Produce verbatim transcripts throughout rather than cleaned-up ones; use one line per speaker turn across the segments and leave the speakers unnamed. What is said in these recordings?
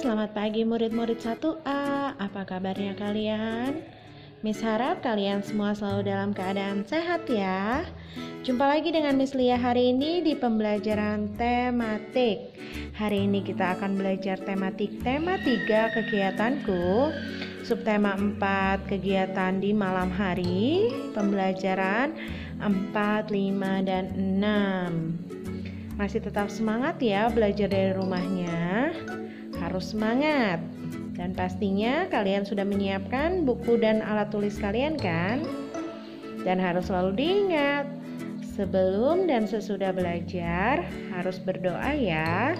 selamat pagi murid-murid satu A. Apa kabarnya kalian? Miss harap kalian semua selalu dalam keadaan sehat ya. Jumpa lagi dengan Miss Lia hari ini di pembelajaran tematik. Hari ini kita akan belajar tematik tema tiga kegiatanku. Subtema empat kegiatan di malam hari. Pembelajaran empat, lima, dan enam. Masih tetap semangat ya belajar dari rumahnya. Harus semangat. Dan pastinya kalian sudah menyiapkan buku dan alat tulis kalian kan? Dan harus selalu diingat, sebelum dan sesudah belajar harus berdoa ya.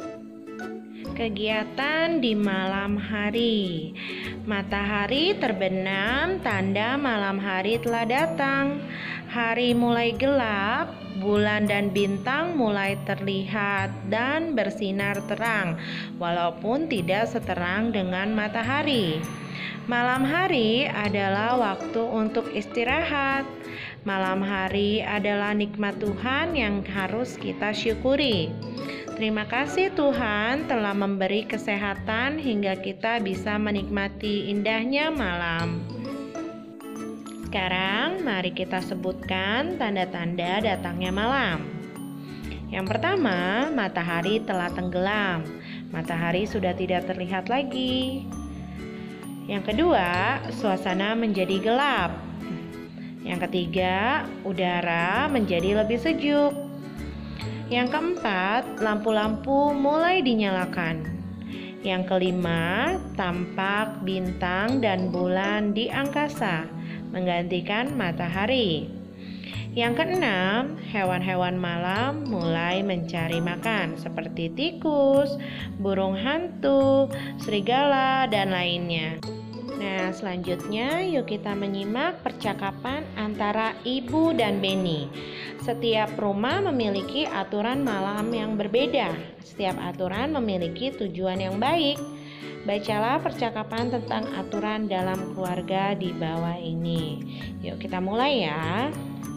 Kegiatan di malam hari. Matahari terbenam, tanda malam hari telah datang. Hari mulai gelap, bulan dan bintang mulai terlihat dan bersinar terang, walaupun tidak seterang dengan matahari. Malam hari adalah waktu untuk istirahat. Malam hari adalah nikmat Tuhan yang harus kita syukuri. Terima kasih Tuhan telah memberi kesehatan hingga kita bisa menikmati indahnya malam. Sekarang mari kita sebutkan tanda-tanda datangnya malam. Yang pertama, matahari telah tenggelam. Matahari sudah tidak terlihat lagi. Yang kedua, suasana menjadi gelap. Yang ketiga, udara menjadi lebih sejuk. Yang keempat, lampu-lampu mulai dinyalakan. Yang kelima, tampak bintang dan bulan di angkasa, menggantikan matahari. Yang keenam, hewan-hewan malam mulai mencari makan seperti tikus, burung hantu, serigala, dan lainnya. Nah, selanjutnya yuk kita menyimak percakapan antara Ibu dan Benny. Setiap rumah memiliki aturan malam yang berbeda. Setiap aturan memiliki tujuan yang baik. Bacalah percakapan tentang aturan dalam keluarga di bawah ini. Yuk kita mulai ya.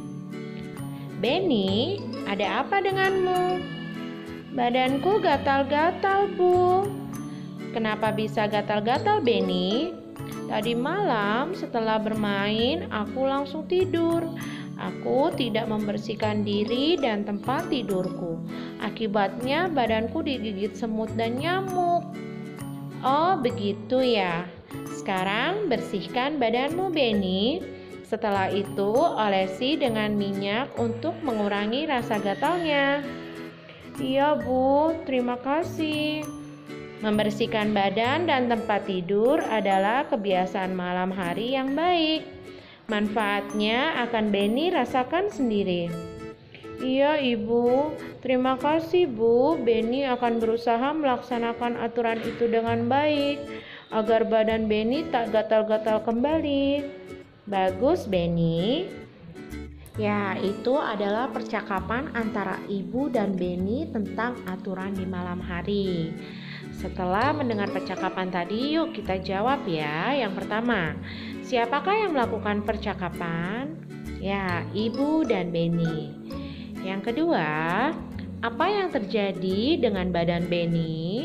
Benny, ada apa denganmu? Badanku gatal-gatal, Bu. Kenapa bisa gatal-gatal, Benny? Tadi malam setelah bermain, aku langsung tidur. Aku tidak membersihkan diri dan tempat tidurku. Akibatnya badanku digigit semut dan nyamuk. Oh, begitu ya. Sekarang bersihkan badanmu, Benny. Setelah itu, olesi dengan minyak untuk mengurangi rasa gatalnya. Iya, Bu. Terima kasih. Membersihkan badan dan tempat tidur adalah kebiasaan malam hari yang baik. Manfaatnya akan Benny rasakan sendiri. Iya, Ibu. Terima kasih, Bu. Benny akan berusaha melaksanakan aturan itu dengan baik agar badan Benny tak gatal-gatal kembali. Bagus, Benny. Ya, itu adalah percakapan antara Ibu dan Benny tentang aturan di malam hari. Setelah mendengar percakapan tadi, yuk kita jawab ya. Yang pertama, siapakah yang melakukan percakapan? Ya, Ibu dan Benny. Yang kedua, apa yang terjadi dengan badan Benny?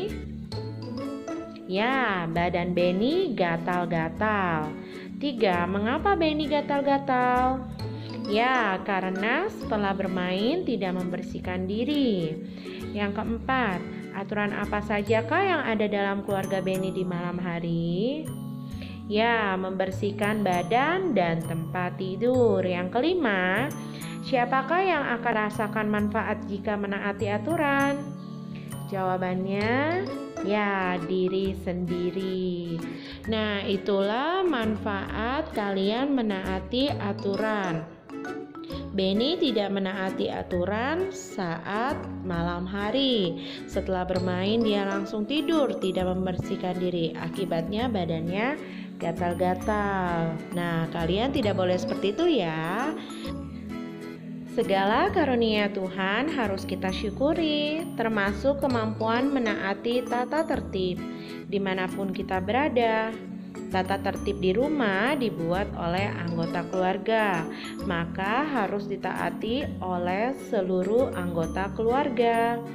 Ya, badan Benny gatal-gatal. Tiga, mengapa Benny gatal-gatal? Ya, karena setelah bermain tidak membersihkan diri. Yang keempat, aturan apa sajakah yang ada dalam keluarga Benny di malam hari? Ya, membersihkan badan dan tempat tidur. Yang kelima, siapakah yang akan rasakan manfaat jika menaati aturan? Jawabannya, ya, diri sendiri. Nah, itulah manfaat kalian menaati aturan. Benny tidak menaati aturan saat malam hari. Setelah bermain dia langsung tidur, tidak membersihkan diri. Akibatnya badannya gatal-gatal. Nah, kalian tidak boleh seperti itu ya. Segala karunia Tuhan harus kita syukuri, termasuk kemampuan menaati tata tertib dimanapun kita berada. Tata tertib di rumah dibuat oleh anggota keluarga, maka harus ditaati oleh seluruh anggota keluarga.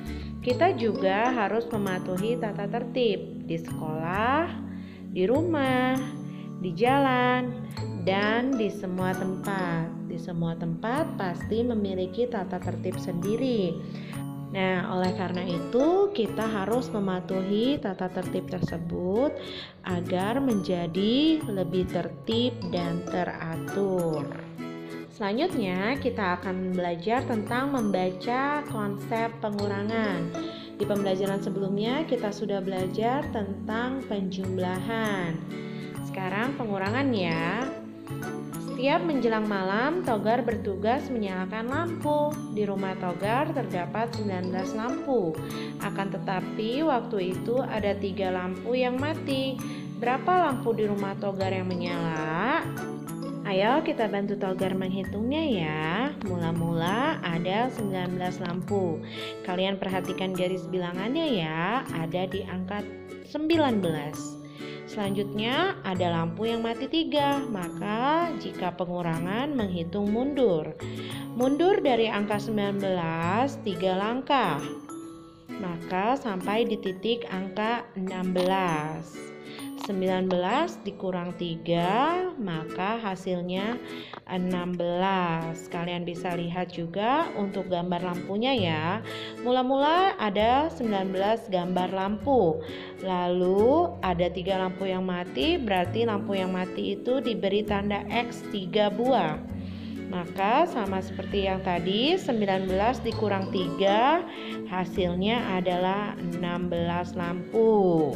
Kita juga harus mematuhi tata tertib di sekolah, di rumah, di jalan, dan di semua tempat. Di semua tempat pasti memiliki tata tertib sendiri. Nah, oleh karena itu kita harus mematuhi tata tertib tersebut agar menjadi lebih tertib dan teratur. Selanjutnya kita akan belajar tentang membaca konsep pengurangan. Di pembelajaran sebelumnya kita sudah belajar tentang penjumlahan. Sekarang pengurangan ya. Setiap menjelang malam, Togar bertugas menyalakan lampu. Di rumah Togar terdapat sembilan belas lampu. Akan tetapi waktu itu ada tiga lampu yang mati. Berapa lampu di rumah Togar yang menyala? Ayo kita bantu Togar menghitungnya ya. Mula-mula ada sembilan belas lampu. Kalian perhatikan garis bilangannya ya. Ada di angka sembilan belas. Selanjutnya ada lampu yang mati tiga. Maka jika pengurangan menghitung mundur. Mundur dari angka sembilan belas tiga langkah. Maka sampai di titik angka enam belas. sembilan belas dikurang tiga, maka hasilnya enam belas. Kalian bisa lihat juga untuk gambar lampunya ya. Mula-mula ada sembilan belas gambar lampu. Lalu ada tiga lampu yang mati, berarti lampu yang mati itu diberi tanda X tiga buah. Maka sama seperti yang tadi, sembilan belas dikurang tiga, hasilnya adalah enam belas lampu.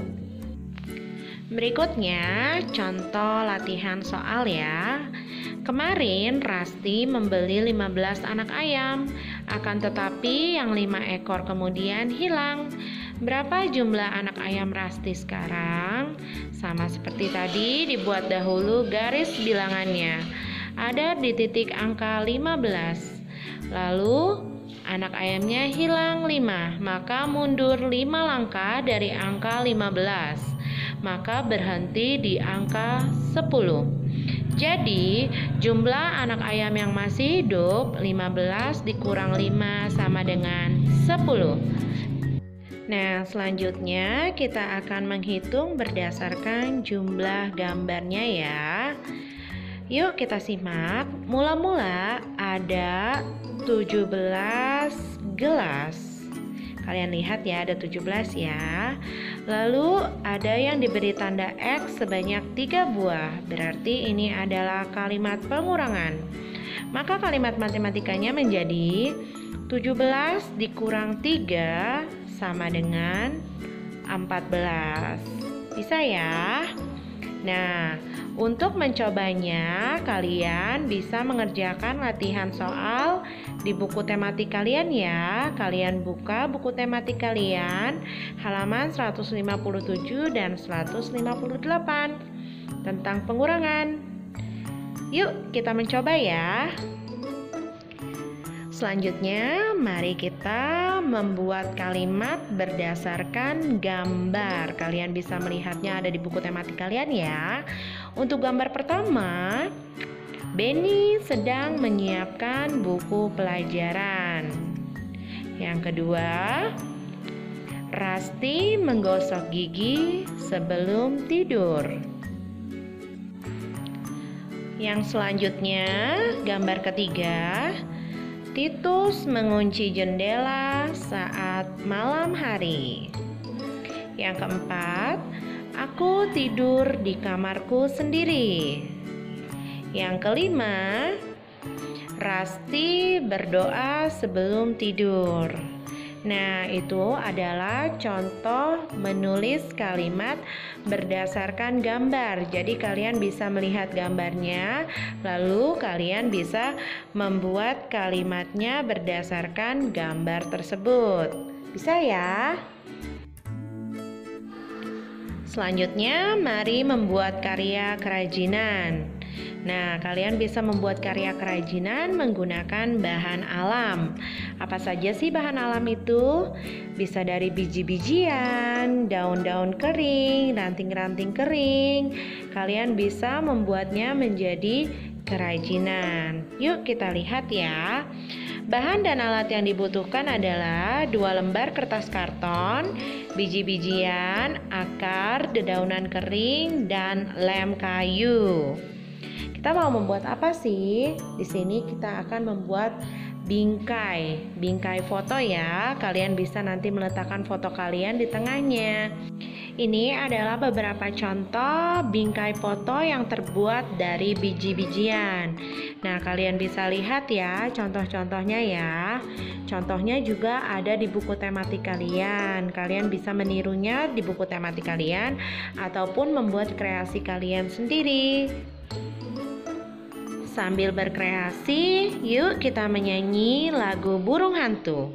Berikutnya contoh latihan soal ya. Kemarin Rasti membeli lima belas anak ayam, akan tetapi yang lima ekor kemudian hilang. Berapa jumlah anak ayam Rasti sekarang? Sama seperti tadi, dibuat dahulu garis bilangannya. Ada di titik angka lima belas. Lalu anak ayamnya hilang lima, maka mundur lima langkah dari angka lima belas. Maka berhenti di angka sepuluh. Jadi jumlah anak ayam yang masih hidup lima belas dikurang lima sama dengan sepuluh. Nah, selanjutnya kita akan menghitung berdasarkan jumlah gambarnya ya. Yuk kita simak. Mula-mula ada tujuh belas gelas. Kalian lihat ya, ada tujuh belas ya. Lalu ada yang diberi tanda X sebanyak tiga buah. Berarti ini adalah kalimat pengurangan. Maka kalimat matematikanya menjadi tujuh belas dikurang tiga sama dengan empat belas. Bisa ya? Nah, untuk mencobanya, kalian bisa mengerjakan latihan soal di buku tematik kalian ya. Kalian buka buku tematik kalian halaman seratus lima puluh tujuh dan seratus lima puluh delapan tentang pengurangan. Yuk kita mencoba ya. Selanjutnya, mari kita membuat kalimat berdasarkan gambar. Kalian bisa melihatnya ada di buku tematik kalian ya. Untuk gambar pertama, Benny sedang menyiapkan buku pelajaran. Yang kedua, Rasti menggosok gigi sebelum tidur. Yang selanjutnya, gambar ketiga, Titus mengunci jendela saat malam hari. Yang keempat, aku tidur di kamarku sendiri. Yang kelima, Rasti berdoa sebelum tidur. Nah, itu adalah contoh menulis kalimat berdasarkan gambar. Jadi kalian bisa melihat gambarnya, lalu kalian bisa membuat kalimatnya berdasarkan gambar tersebut. Bisa ya? Selanjutnya, mari membuat karya kerajinan. Nah, kalian bisa membuat karya kerajinan menggunakan bahan alam. Apa saja sih bahan alam itu? Bisa dari biji-bijian, daun-daun kering, ranting-ranting kering. Kalian bisa membuatnya menjadi kerajinan. Yuk kita lihat ya. Bahan dan alat yang dibutuhkan adalah dua lembar kertas karton, biji-bijian, akar, dedaunan kering, dan lem kayu. Kita mau membuat apa sih? Di sini kita akan membuat bingkai, bingkai foto ya. Kalian bisa nanti meletakkan foto kalian di tengahnya. Ini adalah beberapa contoh bingkai foto yang terbuat dari biji-bijian. Nah, kalian bisa lihat ya contoh-contohnya ya. Contohnya juga ada di buku tematik kalian. Kalian bisa menirunya di buku tematik kalian ataupun membuat kreasi kalian sendiri. Sambil berkreasi, yuk kita menyanyi lagu Burung Hantu.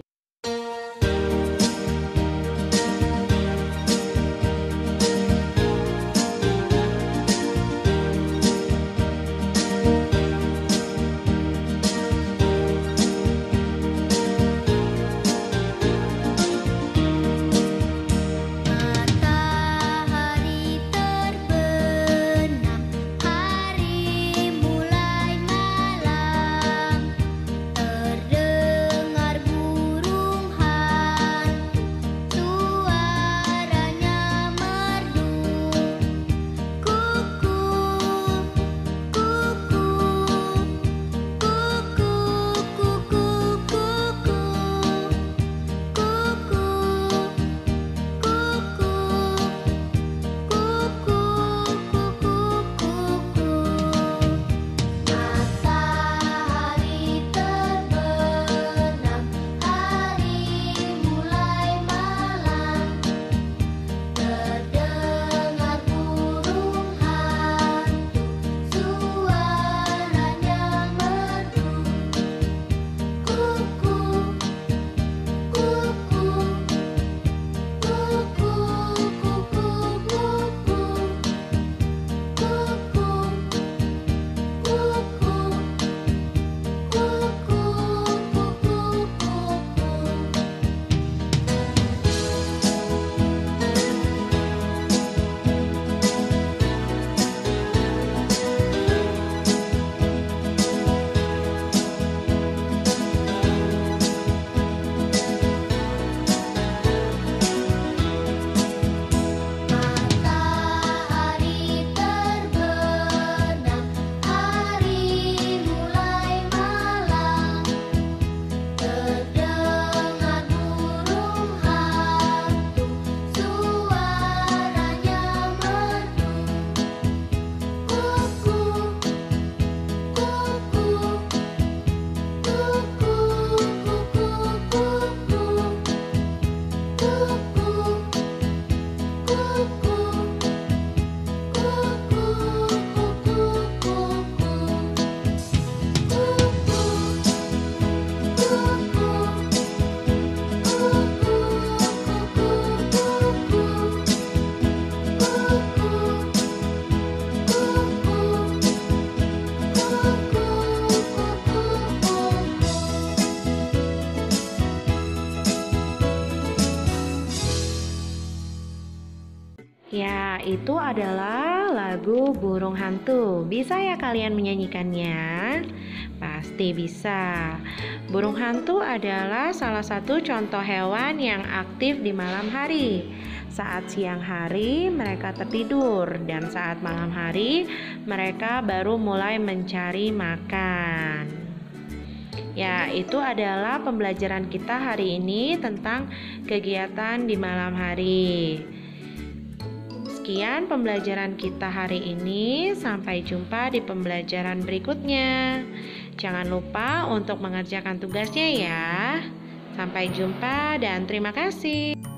Ya, itu adalah lagu Burung Hantu. Bisa ya kalian menyanyikannya? Pasti bisa. Burung hantu adalah salah satu contoh hewan yang aktif di malam hari. Saat siang hari mereka tertidur dan saat malam hari mereka baru mulai mencari makan. Ya, itu adalah pembelajaran kita hari ini tentang kegiatan di malam hari. Sekian pembelajaran kita hari ini. Sampai jumpa di pembelajaran berikutnya. Jangan lupa untuk mengerjakan tugasnya ya. Sampai jumpa dan terima kasih.